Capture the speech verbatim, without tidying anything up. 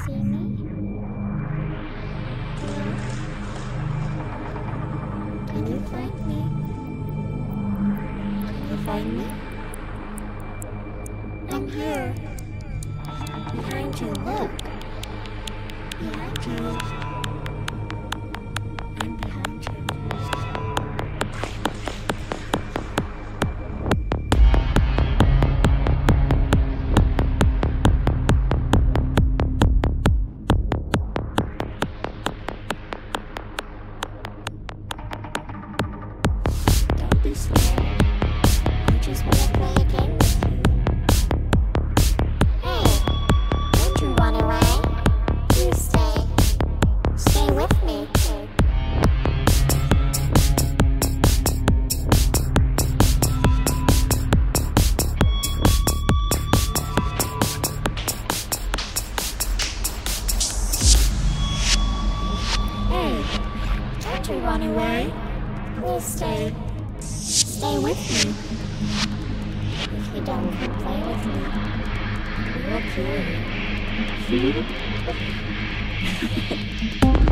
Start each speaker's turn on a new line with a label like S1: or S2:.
S1: see me? Hello? Can you find me? Can you find me? I'm here. Behind you, look. Behind you. I'm behind you. Don't be scared. I just want to play a game with you. Hey, don't you run away. You stay. Stay with me. Hey, don't you run away. Please stay. Stay with me. If you don't come play with me, we will kill you.